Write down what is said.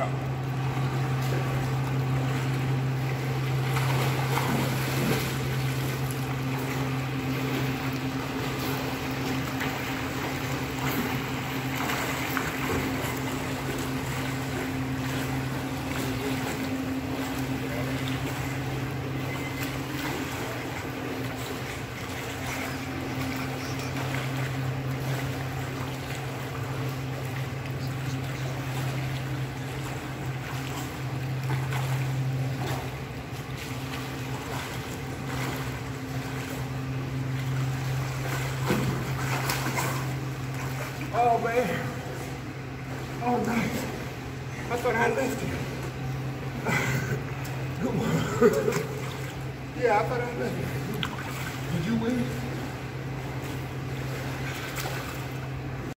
Oh man. Oh man. I thought I lifted. Good one. Yeah, I thought I lifted. Did you win?